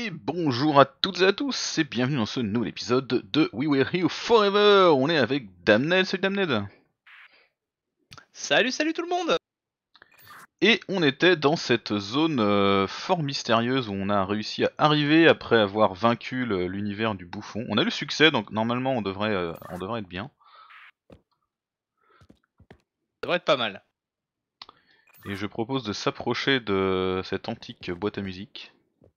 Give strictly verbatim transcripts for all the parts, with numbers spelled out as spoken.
Et bonjour à toutes et à tous, et bienvenue dans ce nouvel épisode de We Were Here Forever. On est avec Damned, salut Damned. Salut, salut tout le monde. Et on était dans cette zone euh, fort mystérieuse où on a réussi à arriver après avoir vaincu le- l'univers du bouffon. On a eu le succès, donc normalement on devrait, euh, on devrait être bien. Ça devrait être pas mal. Et je propose de s'approcher de cette antique boîte à musique.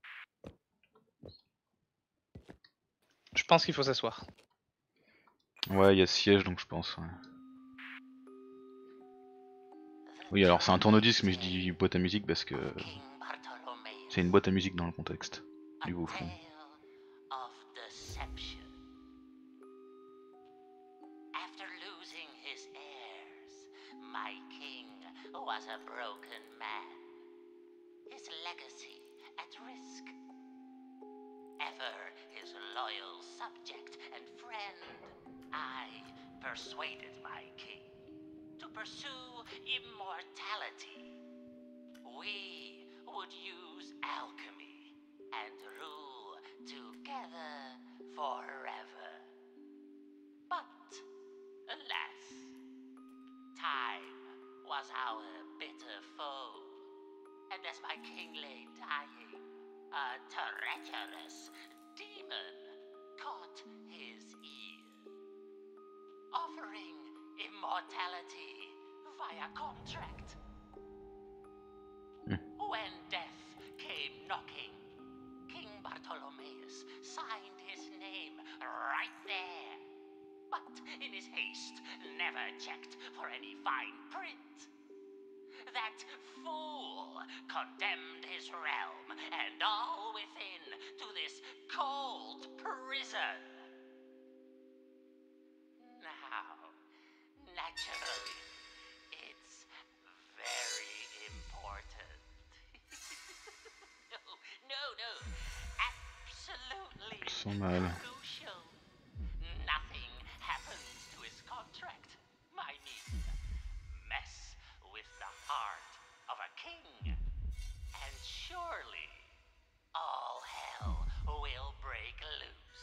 Je pense qu'il faut s'asseoir. Ouais, il y a siège donc je pense. Ouais. Oui, alors c'est un tourne-disque, mais je dis boîte à musique parce que c'est une boîte à musique dans le contexte du bouffon. Of deception. After losing his heirs, my king was a broken man. His legacy at risk. Ever his loyal subject and friend, I persuaded my king to pursue immortality. We would use alchemy and rule together forever. But, alas, time was our bitter foe. And as my king lay dying, a treacherous demon caught his ear, offering immortality via contract. When death came knocking, King Bartholomeus signed his name right there. But in his haste, never checked for any fine print. That fool condemned his realm and all within to this cold prison. Now, naturally, it's very important. no, no, no. Absolutely Sans mal. crucial. Nothing happens to his contract. I mean, mess with the heart of a king. And surely, all hell will break loose.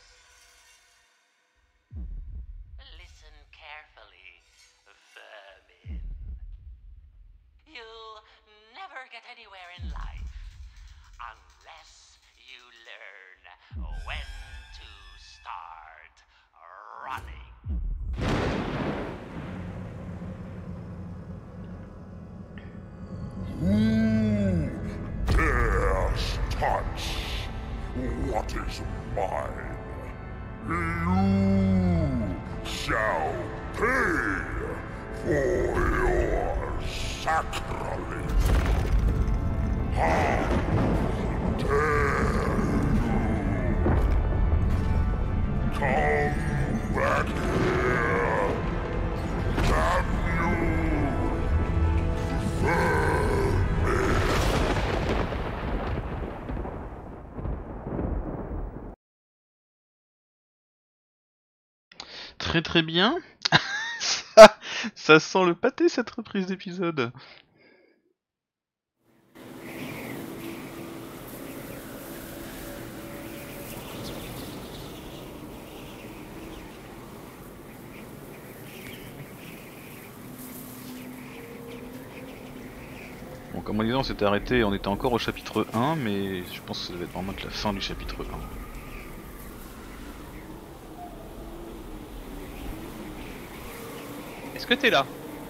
Listen carefully, vermin. You'll never get anywhere in life unless you learn when to start running. Who dares touch what is mine? You shall pay for your sacrilege. How dare you? Come back here. Damn you! Vermin! Très très bien. ça, ça sent le pâté cette reprise d'épisode. Bon, comme on disait, on s'était arrêté, on était encore au chapitre un, mais je pense que ça devait être vraiment la fin du chapitre un. Est-ce que t'es là?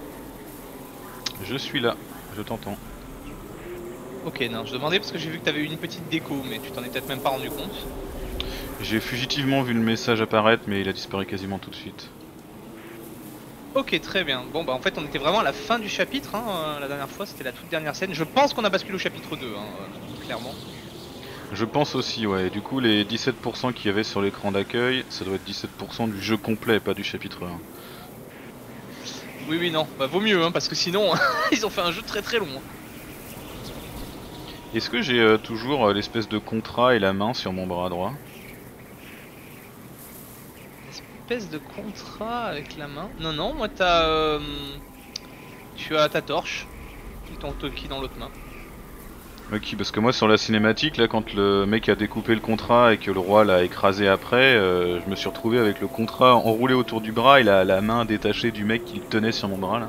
Je suis là, je t'entends. Ok, non, je demandais parce que j'ai vu que t'avais eu une petite déco, mais tu t'en es peut-être même pas rendu compte. J'ai fugitivement vu le message apparaître, mais il a disparu quasiment tout de suite. Ok, très bien. Bon, bah en fait, on était vraiment à la fin du chapitre, hein, euh, la dernière fois, c'était la toute dernière scène. Je pense qu'on a basculé au chapitre deux, hein, euh, clairement. Je pense aussi, ouais. Du coup, les dix-sept pour cent qu'il y avait sur l'écran d'accueil, ça doit être dix-sept pour cent du jeu complet, pas du chapitre un. Oui, oui, non, bah vaut mieux, hein, parce que sinon, ils ont fait un jeu très très long. Hein. Est-ce que j'ai euh, toujours euh, l'espèce de contrat et la main sur mon bras droit? Espèce de contrat avec la main. Non, non, moi t'as... Euh, tu as ta torche, et ton toki dans l'autre main. Ok, parce que moi sur la cinématique, là, quand le mec a découpé le contrat et que le roi l'a écrasé après, euh, je me suis retrouvé avec le contrat enroulé autour du bras et la, la main détachée du mec qui le tenait sur mon bras là.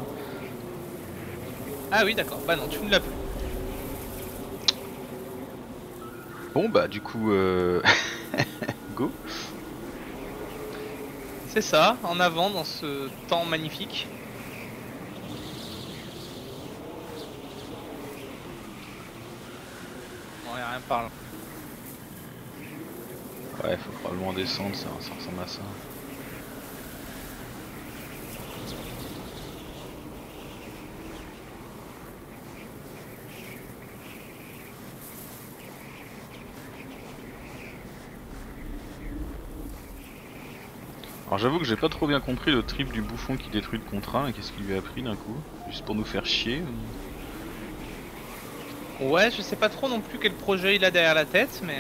Ah oui, d'accord. Bah non, tu ne l'as plus. Bon bah du coup, euh... go. C'est ça, en avant dans ce temps magnifique. Bon, y a rien par là. Ouais, faut probablement descendre, ça, ça ressemble à ça. Alors j'avoue que j'ai pas trop bien compris le trip du bouffon qui détruit le contrat, qu'est-ce qu'il lui a pris d'un coup? Juste pour nous faire chier ou... Ouais, je sais pas trop non plus quel projet il a derrière la tête, mais...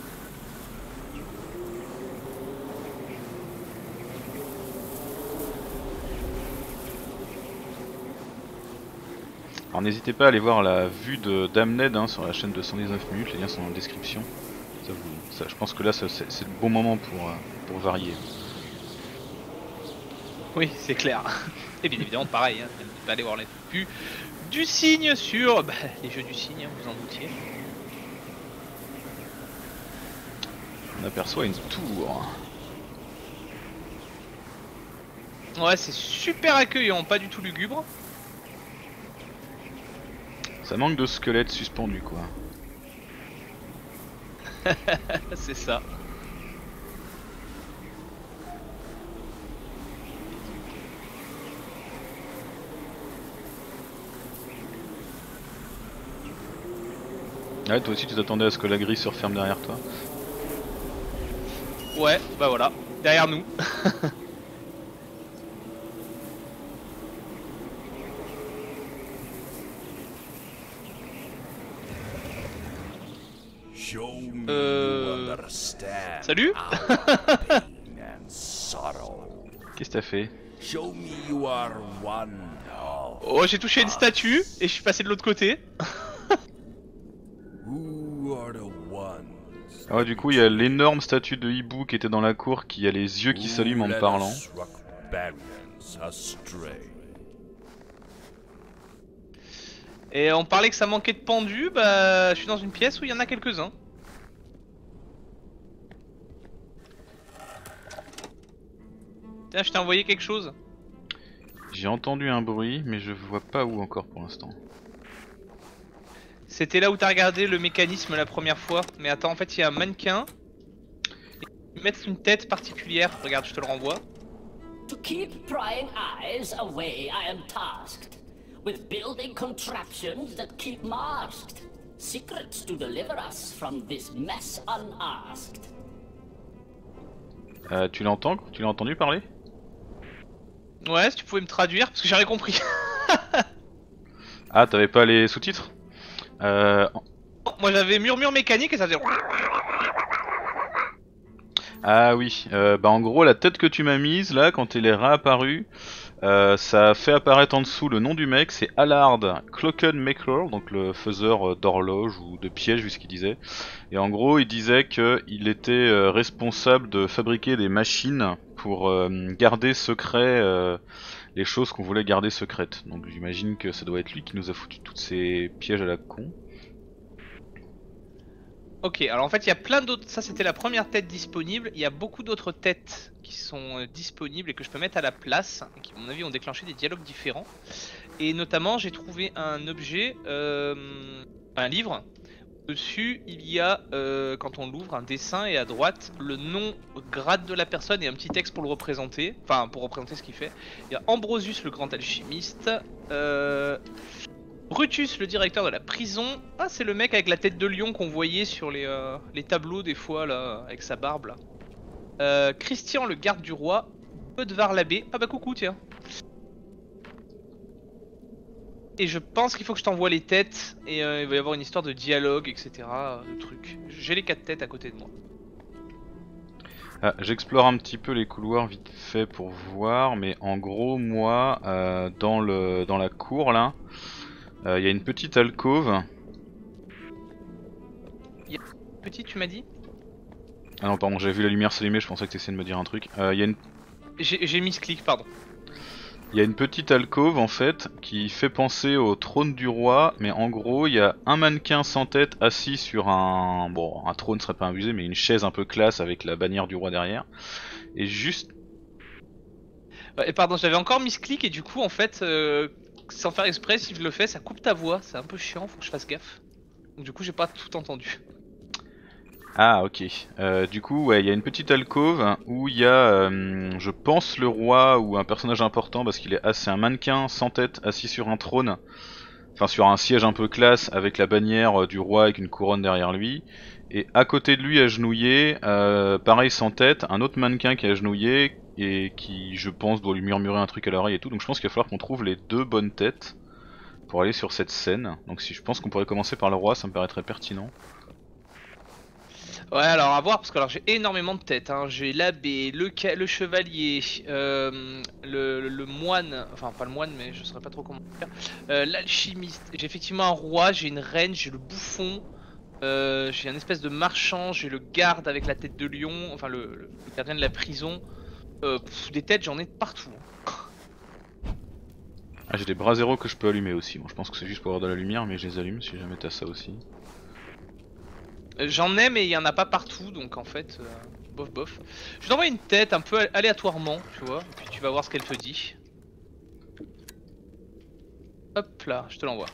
Alors n'hésitez pas à aller voir la vue de Damned hein, sur la chaîne de cent dix-neuf minutes, les liens sont en description. Ça vous, ça, je pense que là c'est le bon moment pour, euh, pour varier. Oui, c'est clair. Et bien évidemment, pareil, hein, n'hésitez pas à aller voir les vues du cygne sur bah, les jeux du cygne, hein, vous en doutiez. On aperçoit une tour. Ouais, c'est super accueillant, pas du tout lugubre. Ça manque de squelettes suspendus quoi. C'est ça. Ouais, toi aussi tu t'attendais à ce que la grille se referme derrière toi. Ouais, bah voilà, derrière nous. Euh... Salut. Qu'est-ce que t'as fait? Oh, j'ai touché une statue et je suis passé de l'autre côté. Ah ouais, du coup il y a l'énorme statue de hibou qui était dans la cour qui a les yeux qui s'allument en me parlant. Et on parlait que ça manquait de pendus, bah je suis dans une pièce où il y en a quelques-uns. Tiens, je t'ai envoyé quelque chose. J'ai entendu un bruit mais je vois pas où encore pour l'instant. C'était là où t'as regardé le mécanisme la première fois. Mais attends, en fait il y a un mannequin. Ils mettent une tête particulière, regarde, je te le renvoie. To keep prying eyes away, I am tasked with building contraptions that keep masked. Secrets to deliver us from this mess unasked. Euh, tu l'entends? Tu l'as entendu parler? Ouais, si tu pouvais me traduire, parce que j'ai rien compris. Ah, t'avais pas les sous-titres? Euh... Moi j'avais murmure mécanique et ça faisait... Ah oui, euh, bah en gros la tête que tu m'as mise là, quand elle est réapparue, euh, ça a fait apparaître en dessous le nom du mec, c'est Allard Clockenmaker, donc le faiseur d'horloges ou de pièges vu ce qu'il disait. Et en gros il disait qu'il était euh, responsable de fabriquer des machines pour euh, garder secret euh, les choses qu'on voulait garder secrètes. Donc j'imagine que ça doit être lui qui nous a foutu tous ces pièges à la con. Ok, alors en fait il y a plein d'autres, ça c'était la première tête disponible, il y a beaucoup d'autres têtes qui sont euh, disponibles et que je peux mettre à la place, et qui à mon avis ont déclenché des dialogues différents. Et notamment j'ai trouvé un objet, euh, un livre, dessus il y a, euh, quand on l'ouvre, un dessin et à droite le nom, grade de la personne et un petit texte pour le représenter, enfin pour représenter ce qu'il fait. Il y a Ambrosius le grand alchimiste, euh... Brutus, le directeur de la prison. Ah, c'est le mec avec la tête de lion qu'on voyait sur les, euh, les tableaux des fois, là, avec sa barbe, là. Euh, Christian, le garde du roi. Bodvar l'abbé. Ah bah coucou, tiens. Et je pense qu'il faut que je t'envoie les têtes, et euh, il va y avoir une histoire de dialogue, et cetera. De trucs. J'ai les quatre têtes à côté de moi. Ah, j'explore un petit peu les couloirs vite fait pour voir, mais en gros, moi, euh, dans, le, dans la cour, là, il euh, y a une petite alcôve petite, tu m'as dit? Ah non, pardon, j'avais vu la lumière s'allumer, je pensais que t'essayais de me dire un truc. Il euh, y a une... J'ai mis ce clic, pardon. Il y a une petite alcôve en fait qui fait penser au trône du roi, mais en gros il y a un mannequin sans tête assis sur un... Bon, un trône serait pas abusé, mais une chaise un peu classe avec la bannière du roi derrière. Et juste... Et pardon, j'avais encore mis ce clic et du coup en fait, euh, sans faire exprès, si je le fais, ça coupe ta voix, c'est un peu chiant, faut que je fasse gaffe. Donc du coup j'ai pas tout entendu. Ah ok, euh, du coup ouais, il y a une petite alcôve où il y a, euh, je pense, le roi ou un personnage important parce qu'il est assez un mannequin sans tête assis sur un trône, enfin sur un siège un peu classe avec la bannière du roi avec une couronne derrière lui. Et à côté de lui agenouillé, euh, pareil sans tête, un autre mannequin qui est agenouillé et qui je pense doit lui murmurer un truc à l'oreille et tout. Donc je pense qu'il va falloir qu'on trouve les deux bonnes têtes pour aller sur cette scène. Donc si je pense qu'on pourrait commencer par le roi, ça me paraîtrait pertinent. Ouais, alors à voir parce que alors j'ai énormément de têtes. Hein. J'ai l'abbé, le, le chevalier, euh, le, le moine, enfin pas le moine, mais je saurais pas trop comment dire. Euh, L'alchimiste. J'ai effectivement un roi, j'ai une reine, j'ai le bouffon, euh, j'ai un espèce de marchand, j'ai le garde avec la tête de lion, enfin le, le, le gardien de la prison. Euh, pff, des têtes, j'en ai de partout. Ah, j'ai des bras zéro que je peux allumer aussi. Bon, je pense que c'est juste pour avoir de la lumière, mais je les allume si jamais t'as ça aussi. J'en ai mais il y en a pas partout donc en fait euh, bof bof. Je t'envoie une tête un peu aléatoirement tu vois, et puis tu vas voir ce qu'elle te dit. Hop là, je te l'envoie.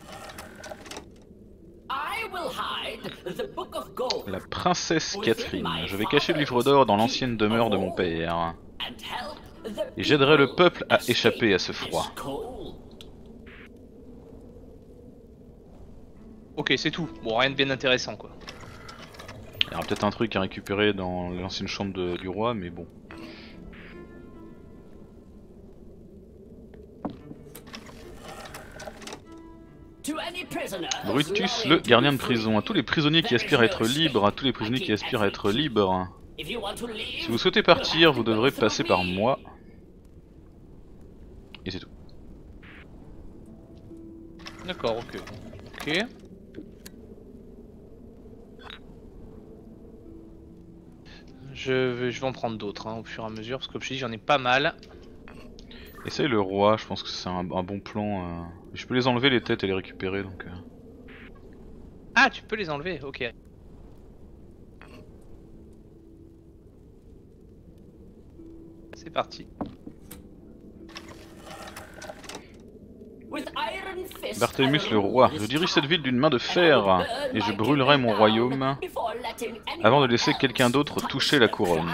La princesse Catherine. Je vais cacher le livre d'or dans l'ancienne demeure de mon père. Et j'aiderai le peuple à échapper à ce froid. Ok, c'est tout. Bon, rien de bien intéressant quoi. Il y aura peut-être un truc à récupérer dans l'ancienne chambre de, du roi, mais bon. Brutus, le gardien de prison. À tous les prisonniers qui aspirent à être libres, à tous les prisonniers qui aspirent à être libres. Si vous souhaitez partir, vous devrez passer par moi. Et c'est tout. D'accord, ok. Ok. Je vais, je vais en prendre d'autres hein, au fur et à mesure, parce que comme je te dis, j'en ai pas mal. Essaye le roi, je pense que c'est un, un bon plan. Euh... Je peux les enlever les têtes et les récupérer donc. Euh... Ah, tu peux les enlever, ok. C'est parti. Barthélemy le roi, je dirige cette ville d'une main de fer et je brûlerai mon royaume avant de laisser quelqu'un d'autre toucher la couronne.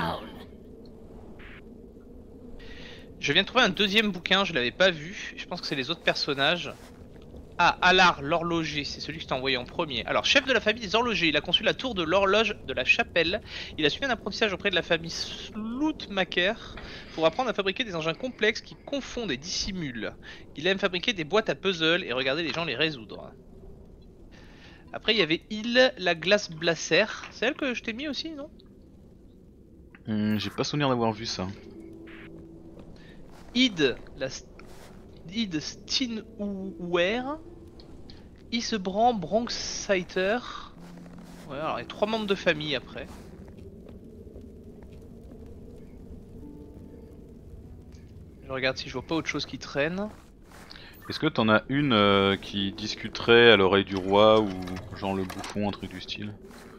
Je viens de trouver un deuxième bouquin, je l'avais pas vu, je pense que c'est les autres personnages. Ah, Allard, l'horloger, c'est celui que je t'ai envoyé en premier. Alors, chef de la famille des horlogers, il a conçu la tour de l'horloge de la chapelle. Il a suivi un apprentissage auprès de la famille Slootmaker pour apprendre à fabriquer des engins complexes qui confondent et dissimulent. Il aime fabriquer des boîtes à puzzle et regarder les gens les résoudre. Après, il y avait Il, la glace Blaser. C'est elle que je t'ai mis aussi, non? Hum, J'ai pas souvenir d'avoir vu ça. Id, la Id Steinware. Isebran Bronxeiter. Ouais, alors il y a trois membres de famille après. Je regarde si je vois pas autre chose qui traîne. Est-ce que t'en as une euh, qui discuterait à l'oreille du roi ou genre le bouffon, un truc du style?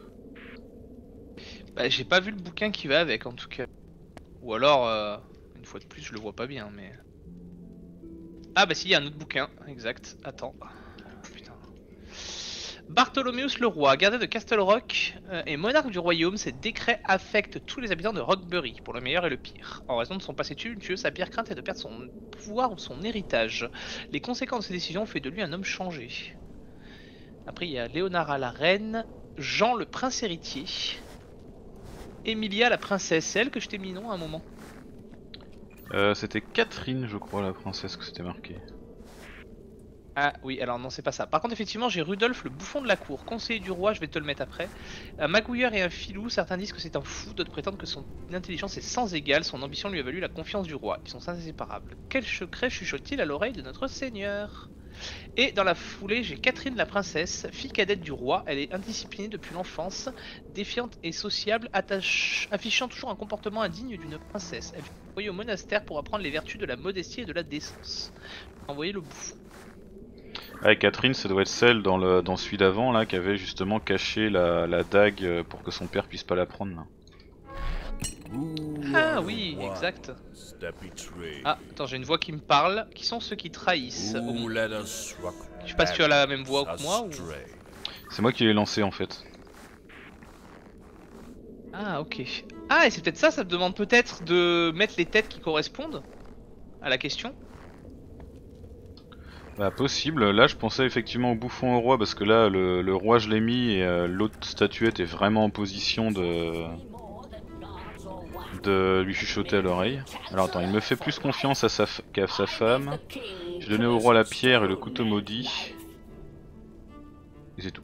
Bah j'ai pas vu le bouquin qui va avec en tout cas. Ou alors, euh, une fois de plus je le vois pas bien mais... Ah bah si, il y a un autre bouquin, exact, attends. Putain. Bartholoméus le roi, gardien de Castle Rock euh, et monarque du royaume, ses décrets affectent tous les habitants de Rockbury, pour le meilleur et le pire. En raison de son passé tumultueux, sa pire crainte est de perdre son pouvoir ou son héritage. Les conséquences de ces décisions ont fait de lui un homme changé. Après il y a Léonara la reine, Jean le prince héritier, Emilia la princesse, c'est elle que je t'ai mis non à un moment. Euh, c'était Catherine, je crois, la princesse que c'était marqué. Ah oui, alors non, c'est pas ça. Par contre, effectivement, j'ai Rudolf, le bouffon de la cour, conseiller du roi, je vais te le mettre après. Un magouilleur et un filou, certains disent que c'est un fou, d'autres prétendent que son intelligence est sans égale, son ambition lui a valu la confiance du roi. Ils sont inséparables. Quel secret chuchote-t-il à l'oreille de notre seigneur? Et dans la foulée, j'ai Catherine la princesse, fille cadette du roi. Elle est indisciplinée depuis l'enfance, défiante et sociable, attache... affichant toujours un comportement indigne d'une princesse. Elle fut envoyée au monastère pour apprendre les vertus de la modestie et de la décence. Envoyez le bouffon. Ouais, Catherine, ça doit être celle dans, le, dans celui d'avant là qui avait justement caché la, la dague pour que son père puisse pas la prendre là. Ah oui, exact. Ah, attends, j'ai une voix qui me parle. Qui sont ceux qui trahissent? Oh, je sais pas si tu as la même voix que moi ou... C'est moi qui l'ai lancé en fait. Ah ok. Ah, et c'est peut-être ça, ça me demande peut-être de mettre les têtes qui correspondent à la question. Bah possible, là je pensais effectivement au bouffon au roi parce que là le, le roi je l'ai mis et euh, l'autre statuette est vraiment en position de... de lui chuchoter à l'oreille. Alors attends, il me fait plus confiance à sa qu'à sa femme. J'ai donné au roi la pierre et le couteau maudit. Et c'est tout.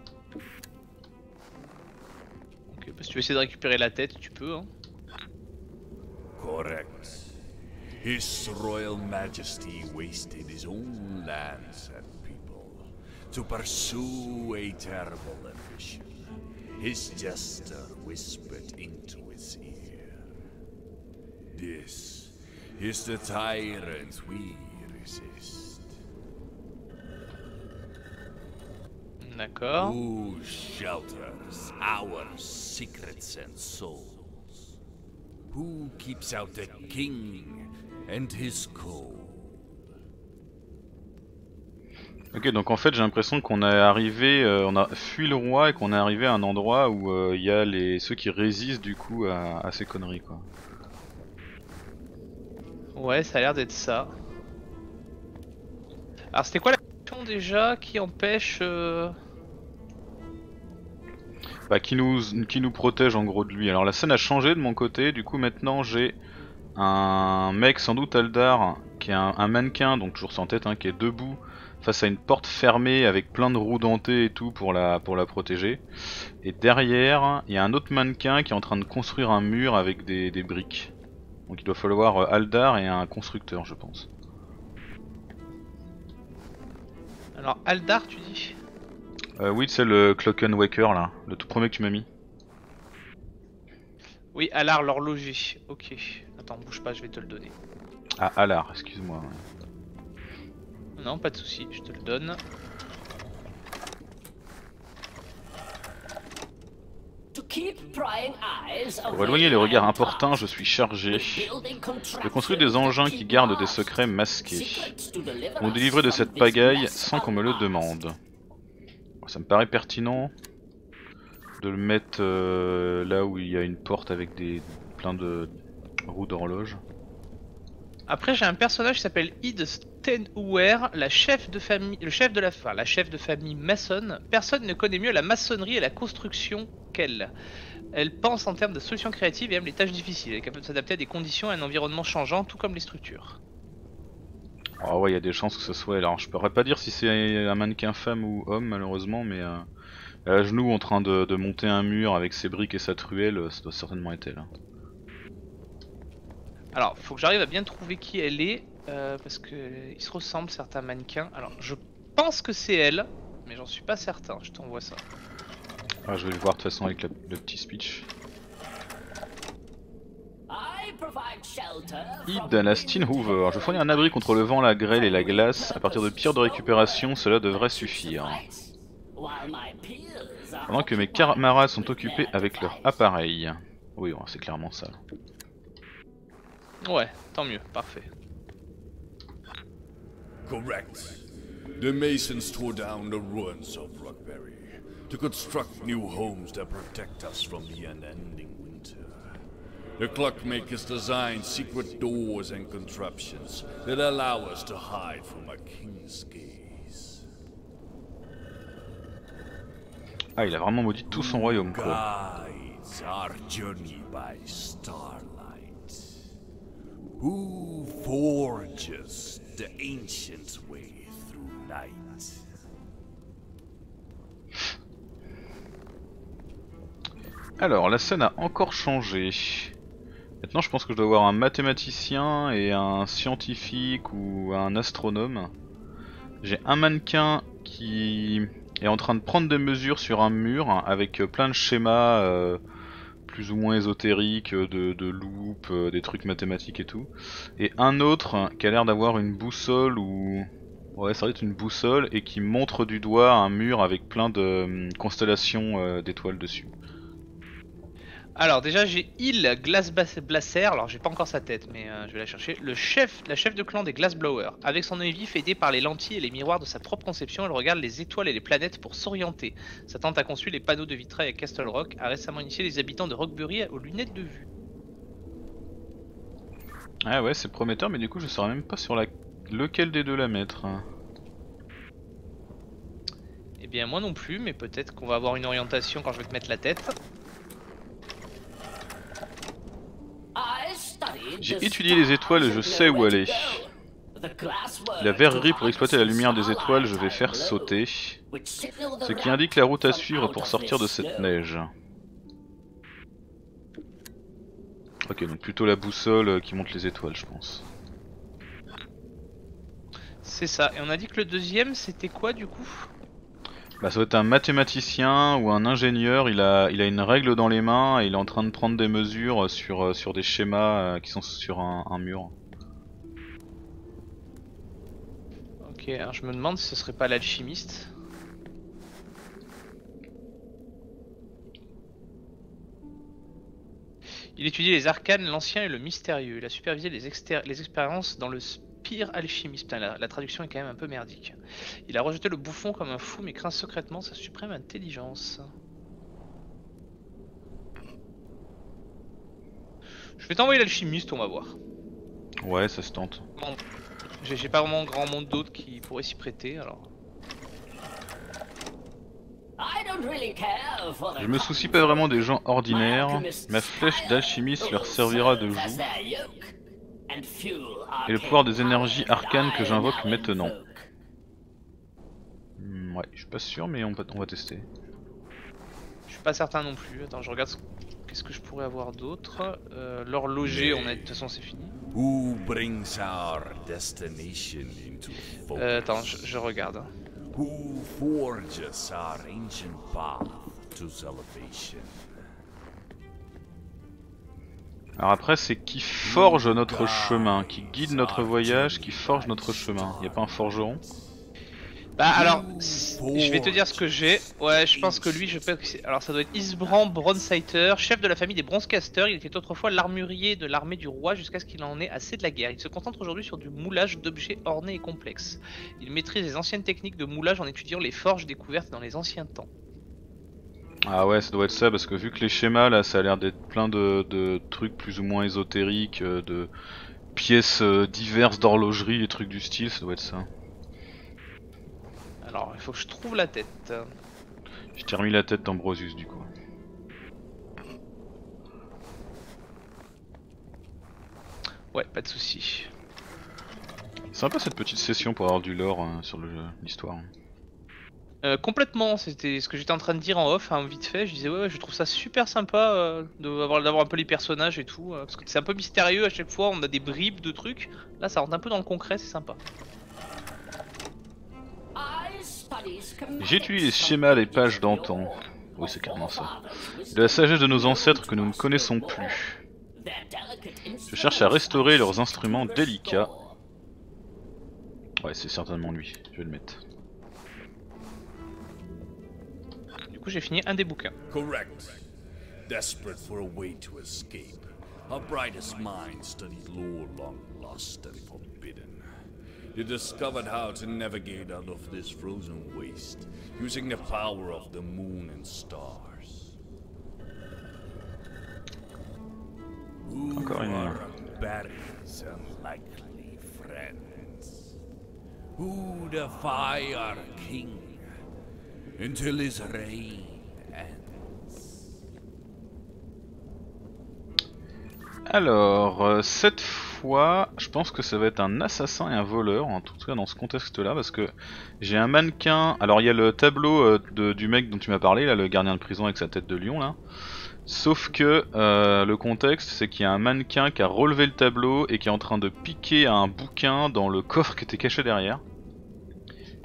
Ok, bah si tu veux essayer de récupérer la tête, tu peux hein. Correct. His Royal Majesty wasted his own lands and people to pursue a terrible ambition. His jester whispered into his ear. This is the tyrant we resist. D'accord. Who shelters our secrets and souls? Who keeps out the king and his code? Ok, donc en fait j'ai l'impression qu'on est arrivé, euh, on a fui le roi et qu'on est arrivé à un endroit où il euh, y a les ceux qui résistent du coup à, à ces conneries quoi. Ouais, ça a l'air d'être ça. Alors c'était quoi la question déjà qui empêche euh... Bah qui nous, qui nous protège en gros de lui. Alors la scène a changé de mon côté, du coup maintenant j'ai un mec sans doute Aldar qui est un, un mannequin, donc toujours sans tête, hein, qui est debout face à une porte fermée avec plein de roues dentées et tout pour la, pour la protéger. Et derrière il y a un autre mannequin qui est en train de construire un mur avec des, des briques. Donc il doit falloir Aldar et un constructeur je pense. Alors Aldar tu dis? Euh, oui, c'est le Clockenwaker là, le tout premier que tu m'as mis. Oui, Alar l'horloger, ok. Attends, bouge pas, je vais te le donner. Ah, Alar, excuse-moi. Ouais. Non, pas de souci, je te le donne. Pour éloigner les regards importuns, je suis chargé de construire des engins qui gardent des secrets masqués. Pour me délivrer de cette pagaille sans qu'on me le demande. Ça me paraît pertinent de le mettre euh, là où il y a une porte avec des plein de roues d'horloge. Après j'ai un personnage qui s'appelle Id Stenhouer, la chef de famille, le chef de la, enfin, la chef de famille maçonne. Personne ne connaît mieux la maçonnerie et la construction qu'elle. Elle pense en termes de solutions créatives et aime les tâches difficiles. Elle est capable de s'adapter à des conditions et à un environnement changeant, tout comme les structures. Ah ouais, il y a des chances que ce soit. Alors je pourrais pas dire si c'est un mannequin femme ou homme malheureusement, mais euh, à genoux en train de, de monter un mur avec ses briques et sa truelle, ça doit certainement être elle. Hein. Alors, faut que j'arrive à bien trouver qui elle est, euh, parce que ils se ressemblent certains mannequins. Alors, je pense que c'est elle, mais j'en suis pas certain. Je t'envoie ça. Ah, je vais le voir de toute façon avec la, le petit speech. Id Stenhouer. Je fournis un abri contre le vent, la grêle et la glace. À partir de pierres de récupération, cela devrait suffire. Pendant que mes camarades sont occupés avec leur appareil. Oui, c'est clairement ça. Ouais, tant mieux, parfait. Correct. The Masons tore down the ruins of Rockberry to construct new homes that protect us from the unending winter. The clockmakers designed secret doors and contraptions that allow us to hide from a king's gaze. Ah, il a vraiment maudit tout son royaume, quoi. Guides our journey by starlight. Who forges the ancient way through night? Alors, la scène a encore changé. Maintenant, je pense que je dois avoir un mathématicien et un scientifique ou un astronome. J'ai un mannequin qui est en train de prendre des mesures sur un mur avec plein de schémas euh, plus ou moins ésotériques, de, de loupes, euh, des trucs mathématiques et tout. Et un autre qui a l'air d'avoir une boussole ou... Ouais, ça doit être une boussole et qui montre du doigt un mur avec plein de euh, constellations euh, d'étoiles dessus. Alors déjà j'ai Il Glassblaster, alors j'ai pas encore sa tête mais euh, je vais la chercher. Le chef, la chef de clan des Glassblowers. Avec son œil vif aidé par les lentilles et les miroirs de sa propre conception, elle regarde les étoiles et les planètes pour s'orienter. Sa tante a conçu les panneaux de vitrail à Castle Rock, a récemment initié les habitants de Rockbury aux lunettes de vue. Ah ouais, c'est prometteur, mais du coup je saurais même pas sur la... lequel des deux la mettre. Eh bien moi non plus, mais peut-être qu'on va avoir une orientation quand je vais te mettre la tête. J'ai étudié les étoiles et je sais où aller. La verrerie pour exploiter la lumière des étoiles, je vais faire sauter. Ce qui indique la route à suivre pour sortir de cette neige. Ok, donc plutôt la boussole qui montre les étoiles, je pense. C'est ça, et on a dit que le deuxième c'était quoi du coup? Bah ça doit être un mathématicien ou un ingénieur, il a, il a une règle dans les mains et il est en train de prendre des mesures sur, sur des schémas qui sont sur un, un mur. Ok, alors je me demande si ce serait pas l'alchimiste. Il étudie les arcanes, l'ancien et le mystérieux. Il a supervisé les, les expériences dans le pire alchimiste. Putain, la, la traduction est quand même un peu merdique. Il a rejeté le bouffon comme un fou mais craint secrètement sa suprême intelligence. Je vais t'envoyer l'alchimiste, on va voir. Ouais, ça se tente. Bon, j'ai pas vraiment grand monde d'autres qui pourraient s'y prêter alors. Je me soucie pas vraiment des gens ordinaires. Ma flèche d'alchimiste leur servira de joug. Et le pouvoir des énergies arcanes que j'invoque maintenant. Hmm, ouais, je suis pas sûr mais on va, on va tester. Je suis pas certain non plus. Attends, je regarde ce... qu'est-ce que je pourrais avoir d'autre. Euh, L'horloger, on a de toute façon c'est fini. Who brings our destination into focus? Euh, attends, je, je regarde. Who forges our ancient path to salvation? Alors après c'est qui forge notre chemin, qui guide notre voyage, qui forge notre chemin. Y a pas un forgeron? Bah alors, je vais te dire ce que j'ai. Ouais, je pense que lui, je peux... Alors ça doit être Isbrand Bronzeiter, chef de la famille des Bronzecasters. Il était autrefois l'armurier de l'armée du roi jusqu'à ce qu'il en ait assez de la guerre. Il se concentre aujourd'hui sur du moulage d'objets ornés et complexes. Il maîtrise les anciennes techniques de moulage en étudiant les forges découvertes dans les anciens temps. Ah ouais, ça doit être ça, parce que vu que les schémas là, ça a l'air d'être plein de, de trucs plus ou moins ésotériques, de pièces diverses d'horlogerie et trucs du style, ça doit être ça. Alors, il faut que je trouve la tête. Je t'ai remis la tête d'Ambrosius du coup. Ouais, pas de soucis. Sympa cette petite session pour avoir du lore euh, sur l'histoire. Euh, complètement, c'était ce que j'étais en train de dire en off, hein, vite fait. Je disais ouais, ouais je trouve ça super sympa euh, d'avoir d'avoir un peu les personnages et tout, euh, parce que c'est un peu mystérieux à chaque fois. On a des bribes de trucs. Là, ça rentre un peu dans le concret, c'est sympa. J'ai utilisé les schémas, les pages d'antan. Oui, c'est carrément ça. De la sagesse de nos ancêtres que nous ne connaissons plus. Je cherche à restaurer leurs instruments délicats. Ouais, c'est certainement lui, je vais le mettre. Du coup, j'ai fini un des bouquins. Correct. Desperate for a way to escape, our brightest minds studied lore long lost and forbidden. They discovered how to navigate out of this frozen waste, using the power of the moon and stars. Encore une heure. Barry's unlikely friends, who defy our king until his reign ends. Alors, euh, cette fois, je pense que ça va être un assassin et un voleur, en tout cas dans ce contexte-là, parce que j'ai un mannequin. Alors, il y a le tableau euh, de, du mec dont tu m'as parlé, là, le gardien de prison avec sa tête de lion, là. Sauf que euh, le contexte, c'est qu'il y a un mannequin qui a relevé le tableau et qui est en train de piquer un bouquin dans le coffre qui était caché derrière.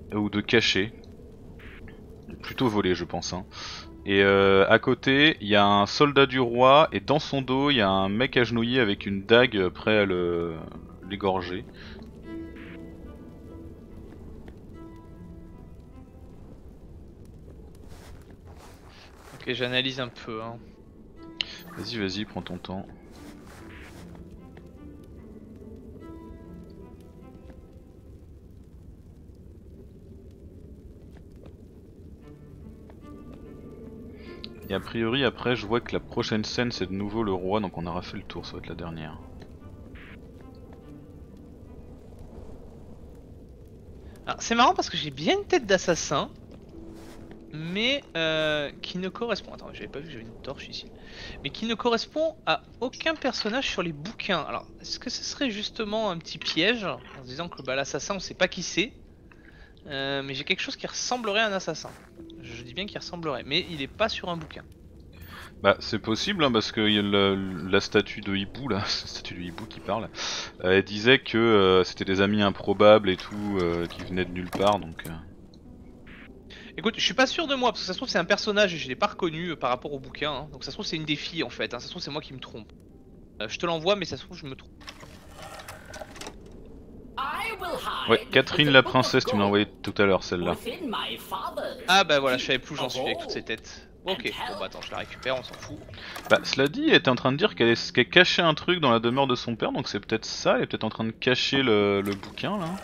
ou de cacher. Plutôt voler, je pense. Hein. Et euh, à côté, il y a un soldat du roi, et dans son dos, il y a un mec agenouillé avec une dague prêt à le l'égorger. Ok, j'analyse un peu. Hein. Vas-y, vas-y, prends ton temps. Et a priori après je vois que la prochaine scène c'est de nouveau le roi, donc on aura fait le tour, ça va être la dernière. C'est marrant parce que j'ai bien une tête d'assassin, mais euh, qui ne correspond... Attends, j'avais pas vu que j'avais une torche ici. Mais qui ne correspond à aucun personnage sur les bouquins. Alors, est-ce que ce serait justement un petit piège, en se disant que bah, l'assassin on sait pas qui c'est, euh, mais j'ai quelque chose qui ressemblerait à un assassin. Je dis bien qu'il ressemblerait, mais il est pas sur un bouquin. Bah c'est possible hein, parce que y a la, la statue de hibou là, la statue de hibou qui parle, euh, elle disait que euh, c'était des amis improbables et tout, euh, qui venaient de nulle part donc... Euh... Écoute, je suis pas sûr de moi, parce que ça se trouve c'est un personnage et je l'ai pas reconnu euh, par rapport au bouquin, hein. Donc ça se trouve c'est une des filles en fait, hein. Ça se trouve c'est moi qui me trompe. Euh, je te l'envoie mais ça se trouve je me trompe. Ouais, Catherine la princesse, tu me l'as envoyé tout à l'heure celle-là. Ah bah voilà, je savais plus où j'en suis avec toutes ces têtes. Ok, bon bah attends, je la récupère, on s'en fout. Bah cela dit, elle était en train de dire qu'elle qu cachait un truc dans la demeure de son père, donc c'est peut-être ça, elle est peut-être en train de cacher le, le bouquin là.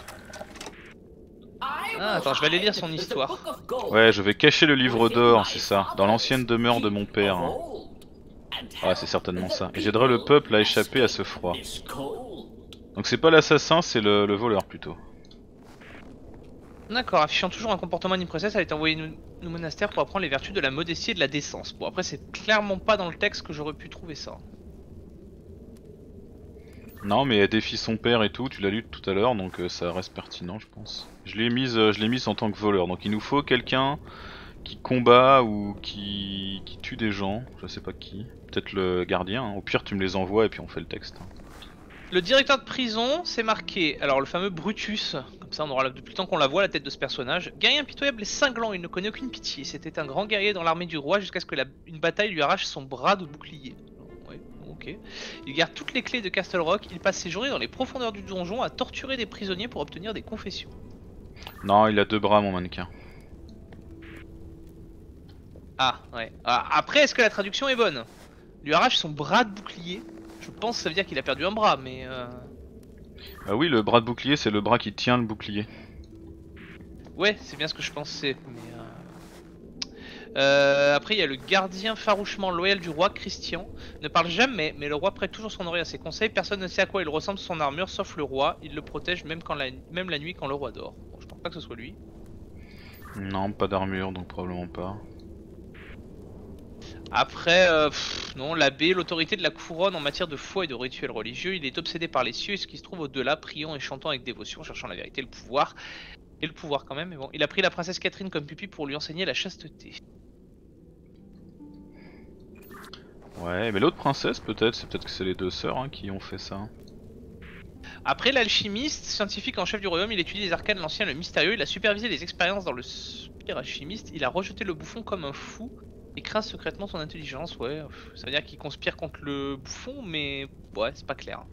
Ah attends, je vais aller lire son histoire. Ouais, je vais cacher le livre d'or, c'est ça, dans l'ancienne demeure de mon père. Hein. Ah c'est certainement ça, et j'aiderai le peuple à échapper à ce froid. Donc c'est pas l'assassin, c'est le, le voleur plutôt. D'accord, affichant toujours un comportement d'une princesse, elle a été envoyée au monastère pour apprendre les vertus de la modestie et de la décence. Bon après c'est clairement pas dans le texte que j'aurais pu trouver ça. Non mais elle défie son père et tout, tu l'as lu tout à l'heure donc euh, ça reste pertinent je pense. Je l'ai mise, euh, je l'ai mise en tant que voleur, donc il nous faut quelqu'un qui combat ou qui... qui tue des gens, je sais pas qui. Peut-être le gardien, hein. Au pire tu me les envoies et puis on fait le texte. Le directeur de prison, c'est marqué, alors le fameux Brutus, comme ça on aura depuis le temps qu'on la voit la tête de ce personnage. Guerrier impitoyable et cinglant, il ne connaît aucune pitié. C'était un grand guerrier dans l'armée du roi jusqu'à ce que la... une bataille lui arrache son bras de bouclier. Ouais, ok. Il garde toutes les clés de Castle Rock, il passe ses journées dans les profondeurs du donjon à torturer des prisonniers pour obtenir des confessions. Non, il a deux bras mon mannequin. Ah, ouais. Ah, après, est-ce que la traduction est bonne? Lui arrache son bras de bouclier. Je pense que ça veut dire qu'il a perdu un bras, mais... Euh... Ah oui, le bras de bouclier, c'est le bras qui tient le bouclier. Ouais, c'est bien ce que je pensais, mais... Euh... Euh, après, il y a le gardien farouchement loyal du roi, Christian. Ne parle jamais, mais le roi prête toujours son oreille à ses conseils. Personne ne sait à quoi il ressemble son armure, sauf le roi. Il le protège même, quand la... même la nuit quand le roi dort. Bon, je pense pas que ce soit lui. Non, pas d'armure, donc probablement pas. Après, euh, pff, non, l'abbé, l'autorité de la couronne en matière de foi et de rituels religieux, il est obsédé par les cieux et ce qui se trouve au-delà, priant et chantant avec dévotion, cherchant la vérité, le pouvoir. Et le pouvoir quand même, mais bon. Il a pris la princesse Catherine comme pupille pour lui enseigner la chasteté. Ouais, mais l'autre princesse peut-être, c'est peut-être que c'est les deux sœurs hein, qui ont fait ça. Après, l'alchimiste, scientifique en chef du royaume, il étudie les arcanes, l'ancien, le mystérieux, il a supervisé les expériences dans le spire alchimiste, il a rejeté le bouffon comme un fou. Et craint secrètement son intelligence, ouais, ça veut dire qu'il conspire contre le bouffon, mais ouais, c'est pas clair.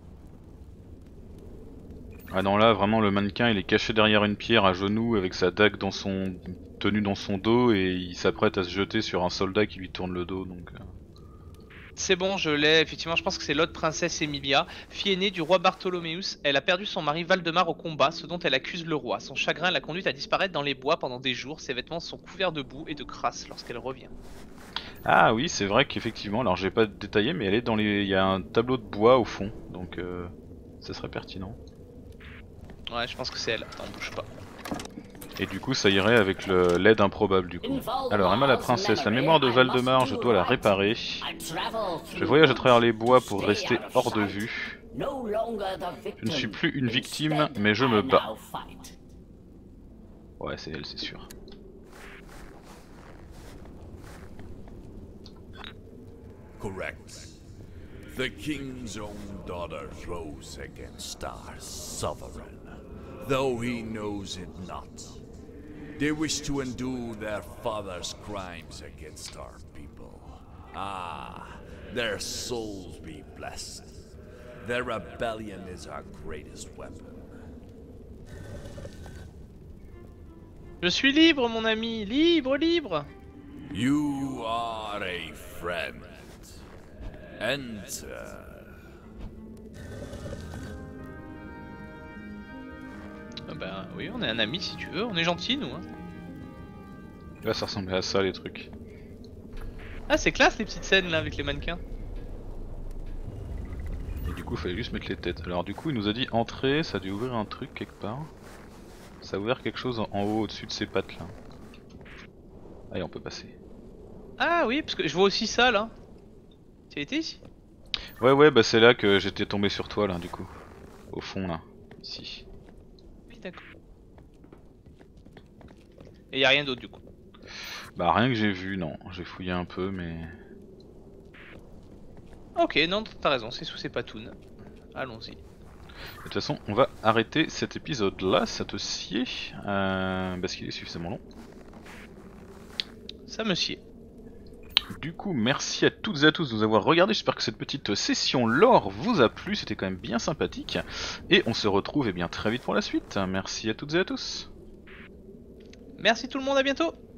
Ah non là, vraiment le mannequin il est caché derrière une pierre à genoux avec sa dague dans son... tenue dans son dos et il s'apprête à se jeter sur un soldat qui lui tourne le dos donc... Euh... C'est bon, je l'ai, effectivement, je pense que c'est l'autre princesse Emilia, fille aînée du roi Bartholoméus. Elle a perdu son mari Valdemar au combat, ce dont elle accuse le roi. Son chagrin l'a conduite à disparaître dans les bois pendant des jours, ses vêtements sont couverts de boue et de crasse lorsqu'elle revient. Ah oui, c'est vrai qu'effectivement, alors j'ai pas détaillé, mais elle est dans les... il y a un tableau de bois au fond, donc euh, ça serait pertinent. Ouais, je pense que c'est elle, attends, bouge pas. Et du coup ça irait avec l'aide improbable du coup. Alors Emma la princesse, la mémoire de Valdemar, je dois la réparer. Je voyage à travers les bois pour rester hors de vue. Je ne suis plus une victime, mais je me bats. Ouais c'est elle, c'est sûr. Correct. The king's own daughter rose against our sovereign, though he knows it not. They wish to undo their father's crimes against our people. Ah, their souls be blessed. Their rebellion is our greatest weapon. Je suis libre, mon ami, libre, libre. You are a friend. Enter. Ah bah oui, on est un ami si tu veux, on est gentil nous. Hein. Là ça ressemblait à ça les trucs. Ah c'est classe les petites scènes là avec les mannequins. Et du coup il fallait juste mettre les têtes. Alors du coup il nous a dit entrer, ça a dû ouvrir un truc quelque part. Ça a ouvert quelque chose en haut au-dessus de ses pattes là. Allez on peut passer. Ah oui, parce que je vois aussi ça là. Tu as été ici? Ouais ouais bah c'est là que j'étais tombé sur toi là du coup. Au fond là, ici. Oui d'accord. Et y a rien d'autre du coup? Bah rien que j'ai vu non, j'ai fouillé un peu mais... Ok non t'as raison, c'est sous ces patounes. Allons-y. De toute façon on va arrêter cet épisode là, ça te sied euh, parce qu'il est suffisamment long. Ça me sied. Du coup, merci à toutes et à tous de nous avoir regardé. J'espère que cette petite session lore vous a plu. C'était quand même bien sympathique. Et on se retrouve eh bien, très vite pour la suite. Merci à toutes et à tous. Merci tout le monde, à bientôt.